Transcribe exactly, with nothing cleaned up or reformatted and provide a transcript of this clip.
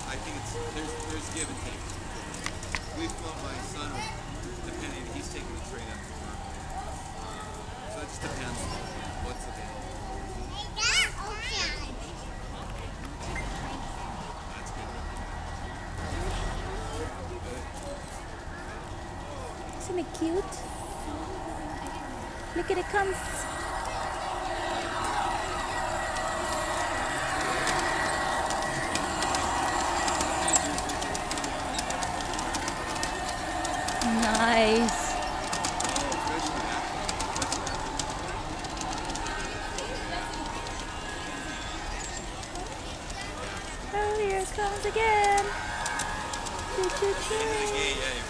I think it's there's there's give and take. We've flown my son, depending, he's taking the train up to Berkeley. So it just depends what's available. That's good. Isn't it cute? Look at it comes. Nice. Oh, here it comes again. Choo choo choo.